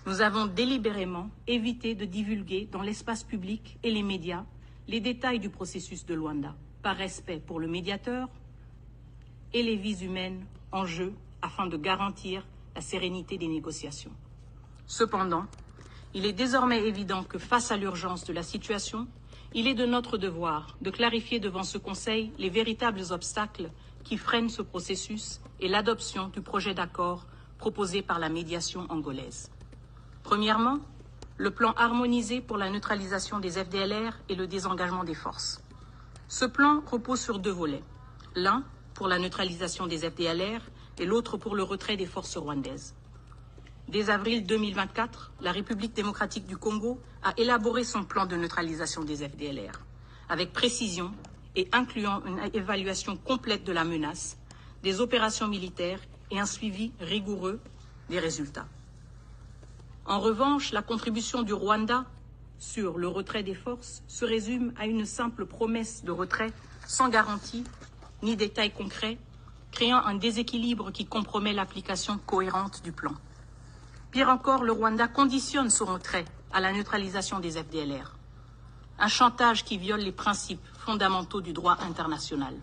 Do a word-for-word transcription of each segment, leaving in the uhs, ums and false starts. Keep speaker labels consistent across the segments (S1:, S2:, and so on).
S1: Nous avons délibérément évité de divulguer dans l'espace public et les médias les détails du processus de Luanda, par respect pour le médiateur et les vies humaines en jeu afin de garantir la sérénité des négociations. Cependant, il est désormais évident que face à l'urgence de la situation, il est de notre devoir de clarifier devant ce Conseil les véritables obstacles qui freinent ce processus et l'adoption du projet d'accord proposé par la médiation angolaise. Premièrement, le plan harmonisé pour la neutralisation des F D L R et le désengagement des forces. Ce plan repose sur deux volets, l'un pour la neutralisation des F D L R et l'autre pour le retrait des forces rwandaises. Dès avril deux mille vingt-quatre, la République démocratique du Congo a élaboré son plan de neutralisation des F D L R, avec précision et incluant une évaluation complète de la menace, des opérations militaires et un suivi rigoureux des résultats. En revanche, la contribution du Rwanda sur le retrait des forces se résume à une simple promesse de retrait sans garantie ni détails concrets, créant un déséquilibre qui compromet l'application cohérente du plan. Pire encore, le Rwanda conditionne son retrait à la neutralisation des F D L R, un chantage qui viole les principes fondamentaux du droit international.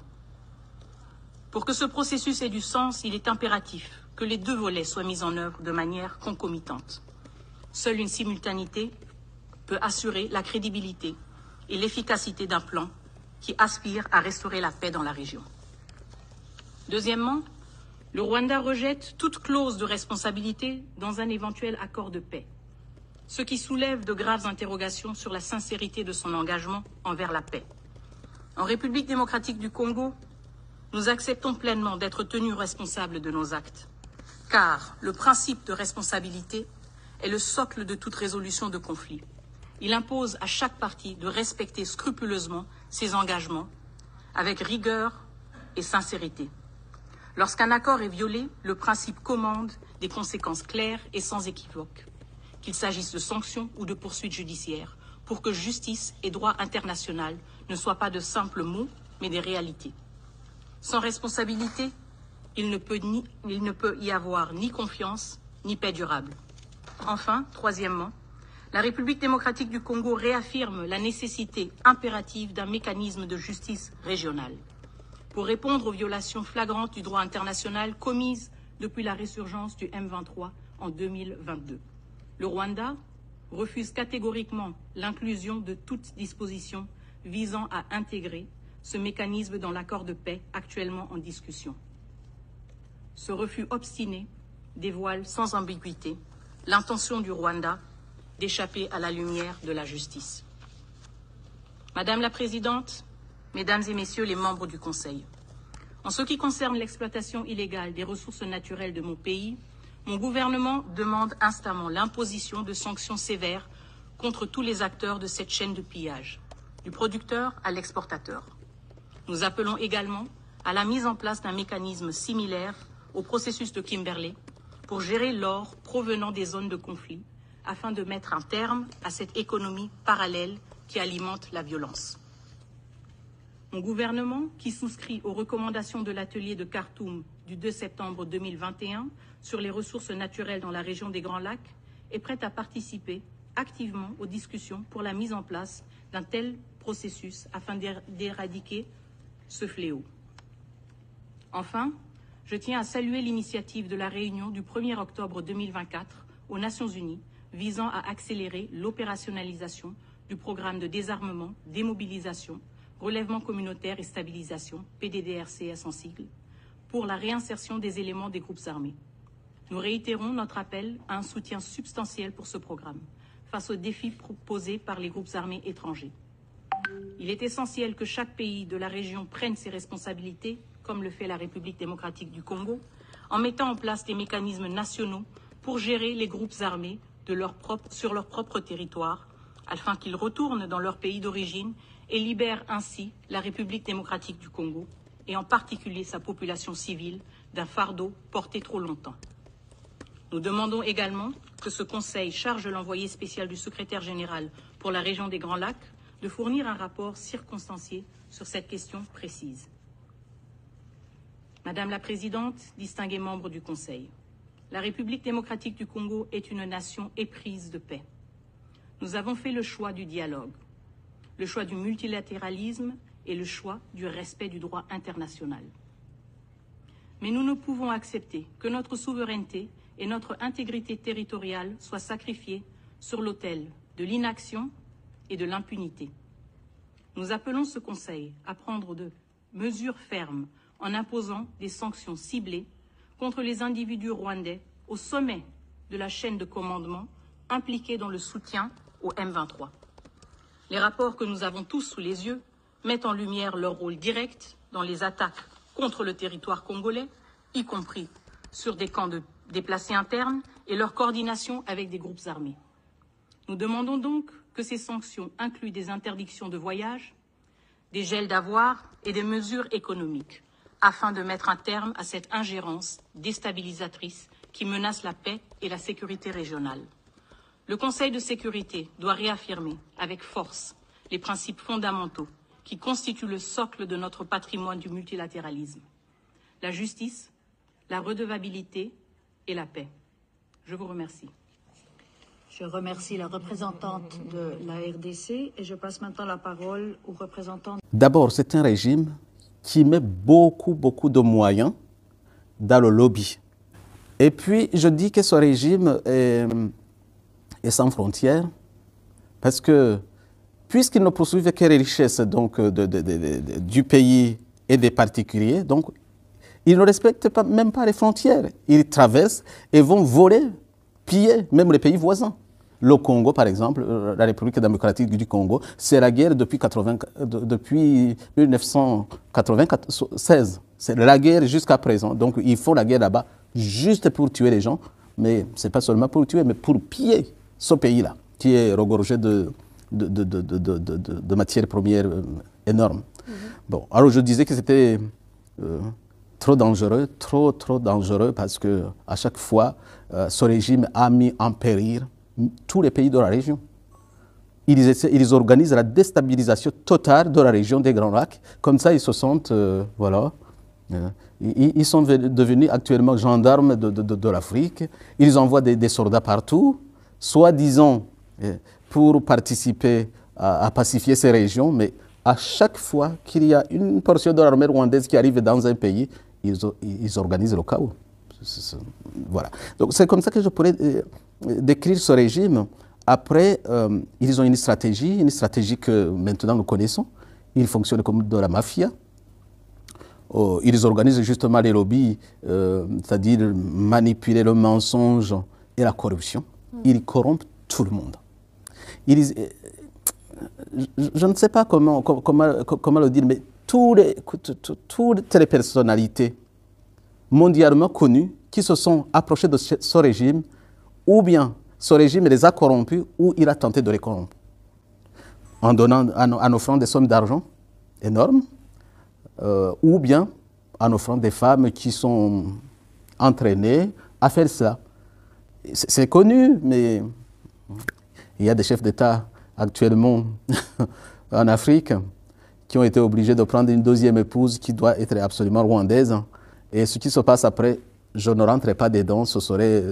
S1: Pour que ce processus ait du sens, il est impératif que les deux volets soient mis en œuvre de manière concomitante. Seule une simultanéité peut assurer la crédibilité et l'efficacité d'un plan qui aspire à restaurer la paix dans la région. Deuxièmement, le Rwanda rejette toute clause de responsabilité dans un éventuel accord de paix, ce qui soulève de graves interrogations sur la sincérité de son engagement envers la paix. En République démocratique du Congo, nous acceptons pleinement d'être tenus responsables de nos actes, car le principe de responsabilité est le socle de toute résolution de conflit. Il impose à chaque partie de respecter scrupuleusement ses engagements, avec rigueur et sincérité. Lorsqu'un accord est violé, le principe commande des conséquences claires et sans équivoque, qu'il s'agisse de sanctions ou de poursuites judiciaires, pour que justice et droit international ne soient pas de simples mots, mais des réalités. Sans responsabilité, il ne peut, ni, il ne peut y avoir ni confiance, ni paix durable. Enfin, troisièmement, la République démocratique du Congo réaffirme la nécessité impérative d'un mécanisme de justice régionale pour répondre aux violations flagrantes du droit international commises depuis la résurgence du M vingt-trois en deux mille vingt-deux. Le Rwanda refuse catégoriquement l'inclusion de toute disposition visant à intégrer ce mécanisme dans l'accord de paix actuellement en discussion. Ce refus obstiné dévoile sans ambiguïté l'intention du Rwanda d'échapper à la lumière de la justice. Madame la Présidente, Mesdames et Messieurs les membres du Conseil, en ce qui concerne l'exploitation illégale des ressources naturelles de mon pays, mon gouvernement demande instamment l'imposition de sanctions sévères contre tous les acteurs de cette chaîne de pillage, du producteur à l'exportateur. Nous appelons également à la mise en place d'un mécanisme similaire au processus de Kimberley pour gérer l'or provenant des zones de conflit, afin de mettre un terme à cette économie parallèle qui alimente la violence. Mon gouvernement, qui souscrit aux recommandations de l'atelier de Khartoum du deux septembre deux mille vingt et un sur les ressources naturelles dans la région des Grands Lacs, est prêt à participer activement aux discussions pour la mise en place d'un tel processus afin d'éradiquer ce fléau. Enfin, je tiens à saluer l'initiative de la réunion du premier octobre deux mille vingt-quatre aux Nations Unies visant à accélérer l'opérationnalisation du programme de désarmement, démobilisation, relèvement communautaire et stabilisation, P D D R C S en sigle, pour la réinsertion des éléments des groupes armés. Nous réitérons notre appel à un soutien substantiel pour ce programme, face aux défis posés par les groupes armés étrangers. Il est essentiel que chaque pays de la région prenne ses responsabilités, comme le fait la République démocratique du Congo, en mettant en place des mécanismes nationaux pour gérer les groupes armés de leur propre, sur leur propre territoire, afin qu'ils retournent dans leur pays d'origine et libèrent ainsi la République démocratique du Congo, et en particulier sa population civile, d'un fardeau porté trop longtemps. Nous demandons également que ce Conseil charge l'envoyé spécial du secrétaire général pour la région des Grands Lacs de fournir un rapport circonstancié sur cette question précise. Madame la Présidente, distingués membres du Conseil, La République démocratique du Congo est une nation éprise de paix. Nous avons fait le choix du dialogue, le choix du multilatéralisme et le choix du respect du droit international. Mais nous ne pouvons accepter que notre souveraineté et notre intégrité territoriale soient sacrifiées sur l'autel de l'inaction et de l'impunité. Nous appelons ce Conseil à prendre de mesures fermes en imposant des sanctions ciblées contre les individus rwandais au sommet de la chaîne de commandement impliqués dans le soutien au M vingt-trois. Les rapports que nous avons tous sous les yeux mettent en lumière leur rôle direct dans les attaques contre le territoire congolais, y compris sur des camps de déplacés internes et leur coordination avec des groupes armés. Nous demandons donc que ces sanctions incluent des interdictions de voyage, des gels d'avoirs et des mesures économiques, afin de mettre un terme à cette ingérence déstabilisatrice qui menace la paix et la sécurité régionale. Le Conseil de sécurité doit réaffirmer avec force les principes fondamentaux qui constituent le socle de notre patrimoine du multilatéralisme: la justice, la redevabilité et la paix. Je vous remercie.
S2: Je remercie la représentante de la R D C et je passe maintenant la parole au représentant.
S3: D'abord, c'est un régime qui met beaucoup, beaucoup de moyens dans le lobby. Et puis, je dis que ce régime est, est sans frontières parce que, puisqu'il ne poursuit que les richesses donc, de, de, de, de, du pays et des particuliers, donc, ils ne respectent pas, même pas les frontières. Ils traversent et vont voler, piller même les pays voisins. Le Congo, par exemple, la République démocratique du Congo, c'est la guerre depuis, quatre-vingts, depuis mille neuf cent quatre-vingt-seize. C'est la guerre jusqu'à présent. Donc, ils font la guerre là-bas juste pour tuer les gens. Mais ce n'est pas seulement pour tuer, mais pour piller ce pays-là, qui est regorgé de, de, de, de, de, de, de, de matières premières énormes. Mm-hmm. Bon, alors je disais que c'était euh, trop dangereux, trop, trop dangereux, parce qu'à chaque fois, euh, ce régime a mis en péril tous les pays de la région. Ils, essaient, ils organisent la déstabilisation totale de la région des Grands Lacs. Comme ça, ils se sentent, euh, voilà, euh, ils, ils sont devenus actuellement gendarmes de, de, de, de l'Afrique. Ils envoient des, des soldats partout, soi-disant euh, pour participer à, à pacifier ces régions, mais à chaque fois qu'il y a une portion de l'armée rwandaise qui arrive dans un pays, ils, ils organisent le chaos. C'est, c'est, voilà. Donc c'est comme ça que je pourrais euh, décrire ce régime. Après, euh, ils ont une stratégie, une stratégie que maintenant nous connaissons. Ils fonctionnent comme de la mafia. Oh, ils organisent justement les lobbies, euh, c'est-à-dire manipuler le mensonge et la corruption. Ils corrompent tout le monde. Ils, euh, je, je ne sais pas comment, comment, comment le dire, mais tous les, toutes les personnalités mondialement connues qui se sont approchées de ce, ce régime, ou bien ce régime les a corrompus, ou il a tenté de les corrompre. En donnant, en, en offrant des sommes d'argent énormes, euh, ou bien en offrant des femmes qui sont entraînées à faire cela. C'est connu, mais il y a des chefs d'État actuellement en Afrique qui ont été obligés de prendre une deuxième épouse qui doit être absolument rwandaise. Et ce qui se passe après, je ne rentrerai pas dedans, ce serait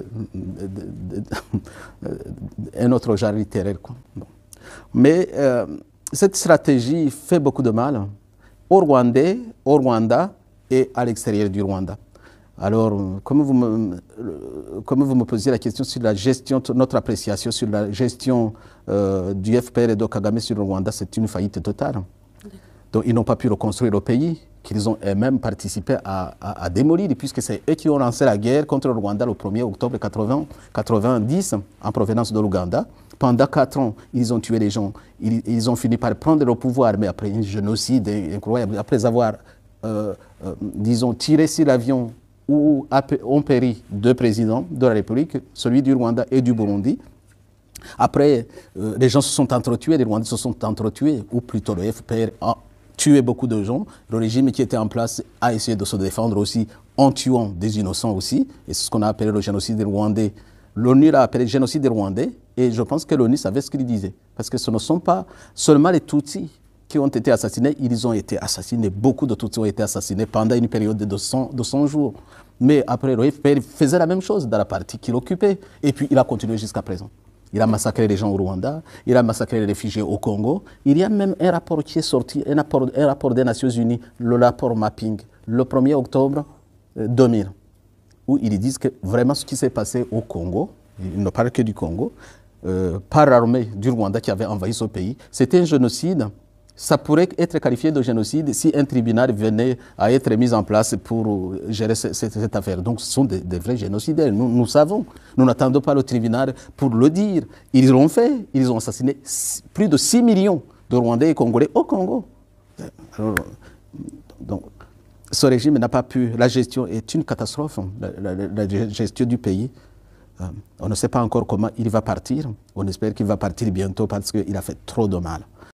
S3: un autre genre littéraire. Bon. Mais euh, cette stratégie fait beaucoup de mal aux Rwandais, au Rwanda et à l'extérieur du Rwanda. Alors, comme vous, me, comme vous me posiez la question sur la gestion, notre appréciation sur la gestion euh, du F P R et de Kagame sur le Rwanda, c'est une faillite totale. Donc, ils n'ont pas pu reconstruire le pays, qu'ils ont eux-mêmes participé à, à, à démolir, puisque c'est eux qui ont lancé la guerre contre le Rwanda le premier octobre quatre-vingt-dix en provenance de l'Ouganda. Pendant quatre ans, ils ont tué les gens. Ils, ils ont fini par prendre le pouvoir, mais après un génocide incroyable, après avoir, euh, euh, disons, tiré sur l'avion où ont péri deux présidents de la République, celui du Rwanda et du Burundi. Après, euh, les gens se sont entretués, les Rwandais se sont entretués, ou plutôt le F P R a tué beaucoup de gens. Le régime qui était en place a essayé de se défendre aussi en tuant des innocents aussi. Et c'est ce qu'on a appelé le génocide rwandais. L'ONU l'a appelé génocide rwandais et je pense que l'ONU savait ce qu'il disait. Parce que ce ne sont pas seulement les Tutsis qui ont été assassinés, ils ont été assassinés. Beaucoup de Tutsis ont été assassinés pendant une période de cent, de cent jours. Mais après, le F P R faisait la même chose dans la partie qu'il occupait. Et puis, il a continué jusqu'à présent. Il a massacré les gens au Rwanda, il a massacré les réfugiés au Congo. Il y a même un rapport qui est sorti, un rapport, un rapport des Nations Unies, le rapport Mapping, le premier octobre deux mille, où ils disent que vraiment ce qui s'est passé au Congo, ils ne parlent que du Congo, euh, par l'armée du Rwanda qui avait envahi ce pays, c'était un génocide. Ça pourrait être qualifié de génocide si un tribunal venait à être mis en place pour gérer cette, cette affaire. Donc ce sont des, des vrais génocidaires, nous, nous savons. Nous n'attendons pas le tribunal pour le dire. Ils l'ont fait, ils ont assassiné plus de six millions de Rwandais et Congolais au Congo. Alors, donc, ce régime n'a pas pu, la gestion est une catastrophe, la, la, la gestion du pays. Euh, on ne sait pas encore comment il va partir. On espère qu'il va partir bientôt parce qu'il a fait trop de mal.